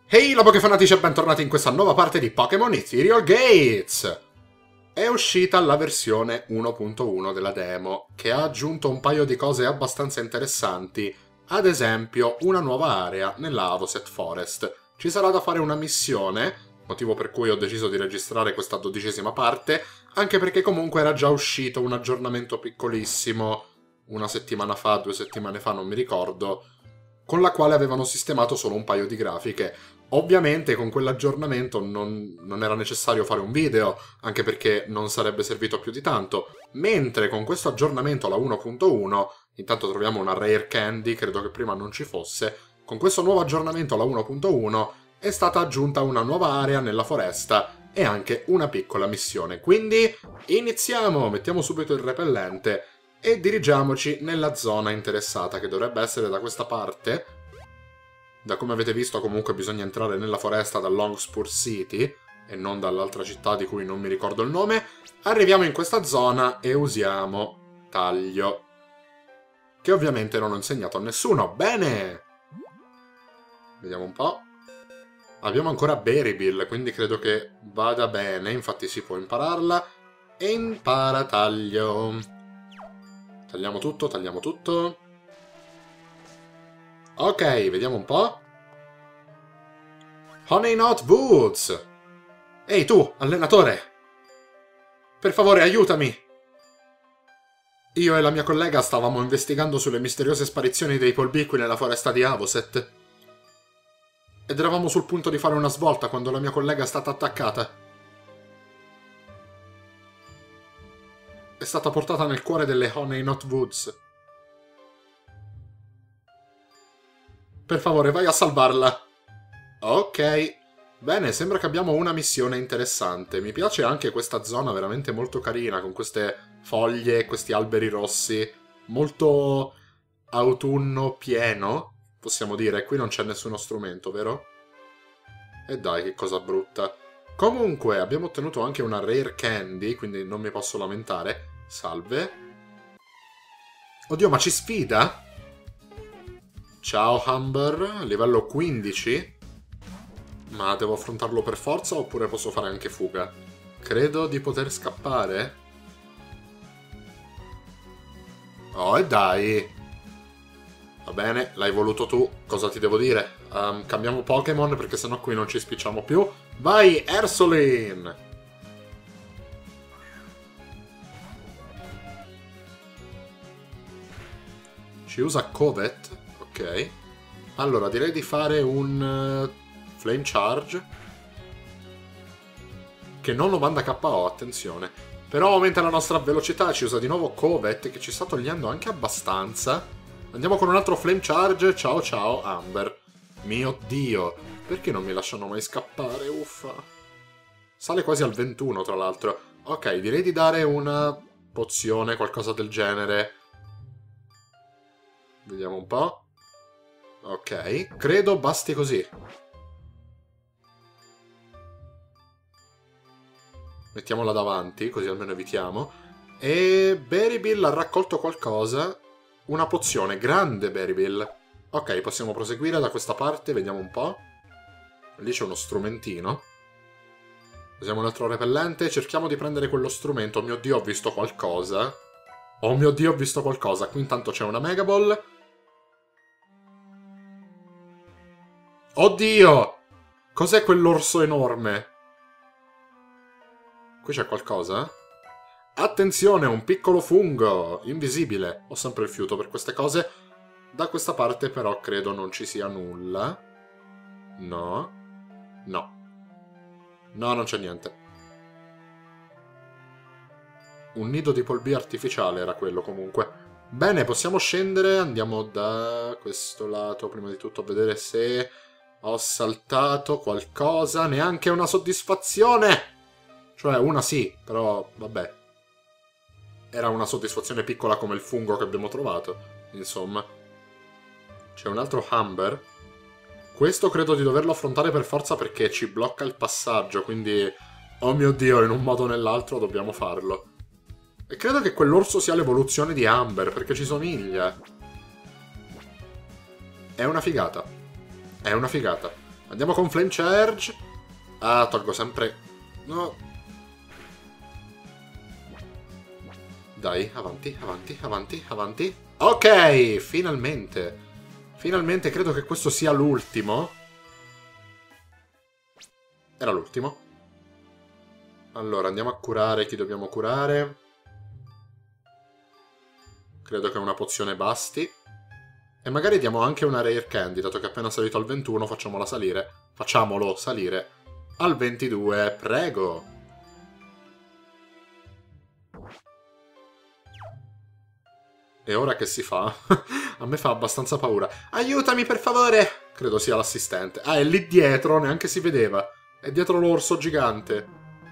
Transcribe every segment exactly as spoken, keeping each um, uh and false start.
Ehi la Pokéfanatici e bentornati in questa nuova parte di Pokémon Ethereal Gates! È uscita la versione uno punto uno della demo, che ha aggiunto un paio di cose abbastanza interessanti, ad esempio una nuova area nella Avoset Forest. Ci sarà da fare una missione, motivo per cui ho deciso di registrare questa dodicesima parte, anche perché comunque era già uscito un aggiornamento piccolissimo, una settimana fa, due settimane fa, non mi ricordo, con la quale avevano sistemato solo un paio di grafiche. Ovviamente con quell'aggiornamento non, non era necessario fare un video, anche perché non sarebbe servito più di tanto, mentre con questo aggiornamento alla uno punto uno, intanto troviamo una Rare Candy, credo che prima non ci fosse, con questo nuovo aggiornamento alla uno punto uno è stata aggiunta una nuova area nella foresta e anche una piccola missione. Quindi iniziamo, mettiamo subito il repellente e dirigiamoci nella zona interessata, che dovrebbe essere da questa parte. Da come avete visto comunque bisogna entrare nella foresta da Longspur City e non dall'altra città di cui non mi ricordo il nome. Arriviamo in questa zona e usiamo Taglio, che ovviamente non ho insegnato a nessuno. Bene! Vediamo un po'. Abbiamo ancora Berrybill, quindi credo che vada bene, infatti si può impararla. E impara Taglio. Tagliamo tutto, tagliamo tutto. Ok, vediamo un po'. Honeyknot Woods! Ehi tu, allenatore! Per favore, aiutami! Io e la mia collega stavamo investigando sulle misteriose sparizioni dei polpi qui nella foresta di Avoset. Ed eravamo sul punto di fare una svolta quando la mia collega è stata attaccata. È stata portata nel cuore delle Honeyknot Woods. Per favore, vai a salvarla. Ok. Bene, sembra che abbiamo una missione interessante. Mi piace anche questa zona veramente molto carina, con queste foglie e questi alberi rossi. Molto autunno pieno, possiamo dire. Qui non c'è nessuno strumento, vero? E dai, che cosa brutta. Comunque, abbiamo ottenuto anche una Rare Candy, quindi non mi posso lamentare. Salve. Oddio, ma ci sfida? Ciao Humber, livello quindici. Ma devo affrontarlo per forza oppure posso fare anche fuga? Credo di poter scappare. Oh, e dai. Va bene, l'hai voluto tu. Cosa ti devo dire? Um, cambiamo Pokémon perché sennò qui non ci spicciamo più. Vai, Ursaline! Ci usa Covet. Ok. Allora, direi di fare un uh, Flame Charge. Che non lo manda K O, attenzione. Però aumenta la nostra velocità, ci usa di nuovo Covet, che ci sta togliendo anche abbastanza. Andiamo con un altro Flame Charge. Ciao ciao, Amber. Mio Dio, perché non mi lasciano mai scappare? Uffa. Sale quasi al ventuno, tra l'altro. Ok, direi di dare una pozione, qualcosa del genere. Vediamo un po'. Ok, credo basti così. Mettiamola davanti, così almeno evitiamo. E Berrybill ha raccolto qualcosa. Una pozione, grande Berrybill. Ok, possiamo proseguire da questa parte, vediamo un po'. Lì c'è uno strumentino. Usiamo un altro repellente, cerchiamo di prendere quello strumento. Oh mio Dio, ho visto qualcosa. Oh mio Dio, ho visto qualcosa. Qui intanto c'è una Mega Ball. Oddio! Cos'è quell'orso enorme? Qui c'è qualcosa? Attenzione, un piccolo fungo! Invisibile. Ho sempre il fiuto per queste cose. Da questa parte però credo non ci sia nulla. No. No. No, non c'è niente. Un nido di polpi artificiale era quello comunque. Bene, possiamo scendere. Andiamo da questo lato prima di tutto a vedere se... ho saltato qualcosa, neanche una soddisfazione! Cioè, una sì, però vabbè. Era una soddisfazione piccola come il fungo che abbiamo trovato, insomma. C'è un altro Humber. Questo credo di doverlo affrontare per forza perché ci blocca il passaggio, quindi... oh mio Dio, in un modo o nell'altro dobbiamo farlo. E credo che quell'orso sia l'evoluzione di Amber, perché ci somiglia. È una figata. È una figata. Andiamo con Flame Charge. Ah, tolgo sempre... No. Dai, avanti, avanti, avanti, avanti. Ok, finalmente. Finalmente credo che questo sia l'ultimo. Era l'ultimo. Allora, andiamo a curare chi dobbiamo curare. Credo che una pozione basti. E magari diamo anche una Rare Candy, dato che è appena salito al ventuno, facciamola salire. Facciamolo salire al ventidue, prego. E ora che si fa? A me fa abbastanza paura. Aiutami, per favore! Credo sia l'assistente. Ah, è lì dietro, neanche si vedeva. È dietro l'orso gigante.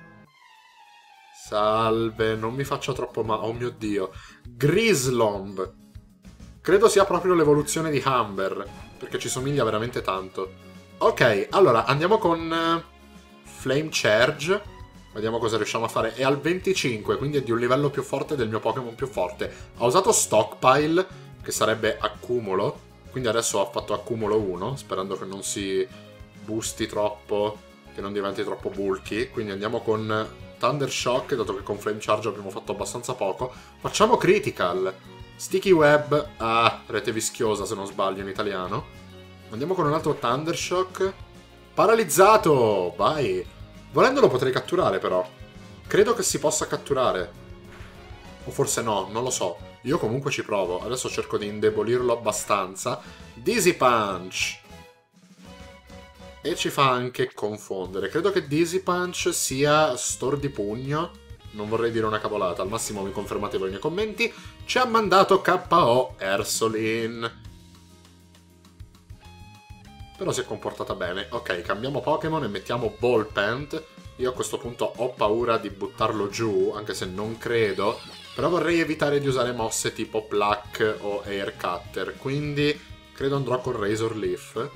Salve, non mi faccia troppo male. Oh mio Dio. Grislomb. Credo sia proprio l'evoluzione di Humber, perché ci somiglia veramente tanto. Ok, allora andiamo con Flame Charge. Vediamo cosa riusciamo a fare. È al venticinque, quindi è di un livello più forte del mio Pokémon più forte. Ha usato Stockpile, che sarebbe accumulo. Quindi adesso ha fatto accumulo uno, sperando che non si boosti troppo, che non diventi troppo bulky. Quindi andiamo con Thunder Shock, dato che con Flame Charge abbiamo fatto abbastanza poco. Facciamo Critical. Sticky Web, ah, rete vischiosa se non sbaglio in italiano. Andiamo con un altro Thunder Shock. Paralizzato, vai. Volendo lo potrei catturare però. Credo che si possa catturare. O forse no, non lo so. Io comunque ci provo. Adesso cerco di indebolirlo abbastanza. Dizzy Punch. E ci fa anche confondere. Credo che Dizzy Punch sia Store di Pugno. Non vorrei dire una cavolata, al massimo mi confermate voi nei commenti. Ci ha mandato K O Ursaline. Però si è comportata bene. Ok, cambiamo Pokémon e mettiamo Ballpant. Io a questo punto ho paura di buttarlo giù, anche se non credo. Però vorrei evitare di usare mosse tipo Pluck o Air Cutter. Quindi credo andrò con Razor Leaf.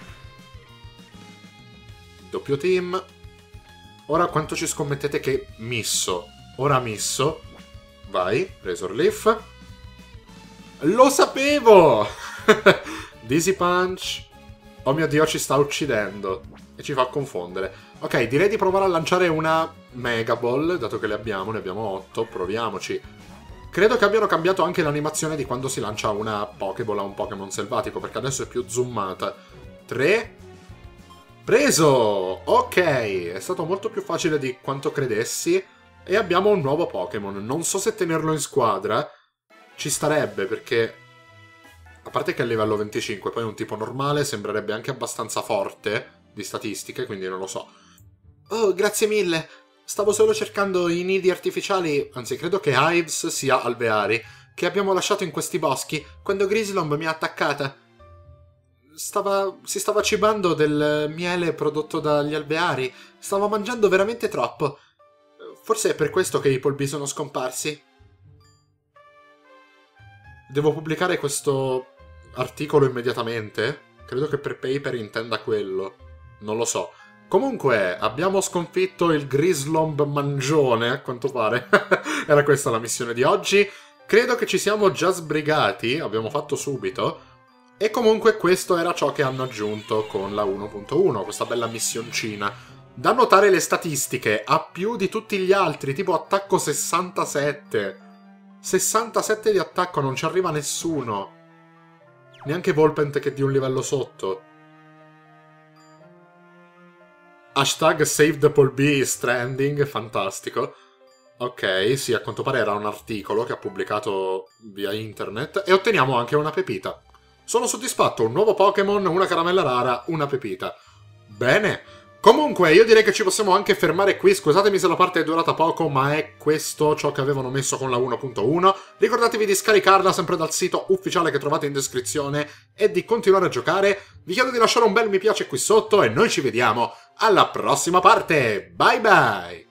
Doppio team. Ora quanto ci scommettete che misso? Ora misso. Vai, Razor Leaf. Lo sapevo! Dizzy Punch. Oh mio Dio, ci sta uccidendo. E ci fa confondere. Ok, direi di provare a lanciare una Mega Ball, dato che le abbiamo, ne abbiamo otto. Proviamoci. Credo che abbiano cambiato anche l'animazione di quando si lancia una Pokéball a un Pokémon selvatico, perché adesso è più zoomata. tre. Preso! Ok, è stato molto più facile di quanto credessi. E abbiamo un nuovo Pokémon. Non so se tenerlo in squadra. Ci starebbe, perché... A parte che è a livello venticinque, poi è un tipo normale, sembrerebbe anche abbastanza forte di statistiche, quindi non lo so. Oh, grazie mille! Stavo solo cercando i nidi artificiali, anzi credo che Hives sia alveari, che abbiamo lasciato in questi boschi quando Grislomb mi ha attaccata. Stava... si stava cibando del miele prodotto dagli alveari. Stava mangiando veramente troppo. Forse è per questo che i polpi sono scomparsi. Devo pubblicare questo articolo immediatamente? Credo che per paper intenda quello. Non lo so. Comunque, abbiamo sconfitto il Grislomb mangione, a quanto pare. Era questa la missione di oggi. Credo che ci siamo già sbrigati, abbiamo fatto subito. E comunque questo era ciò che hanno aggiunto con la uno punto uno, questa bella missioncina. Da notare le statistiche, ha più di tutti gli altri, tipo attacco sessantasette. sessantasette di attacco, non ci arriva nessuno. Neanche Volpent che è di un livello sotto. Hashtag Save the Paul B Stranding, fantastico. Ok, sì, a quanto pare era un articolo che ha pubblicato via internet. E otteniamo anche una pepita. Sono soddisfatto, un nuovo Pokémon, una caramella rara, una pepita. Bene. Comunque, io direi che ci possiamo anche fermare qui. Scusatemi se la parte è durata poco, ma è questo ciò che avevano messo con la uno punto uno. Ricordatevi di scaricarla sempre dal sito ufficiale che trovate in descrizione e di continuare a giocare. Vi chiedo di lasciare un bel mi piace qui sotto e noi ci vediamo alla prossima parte. Bye bye!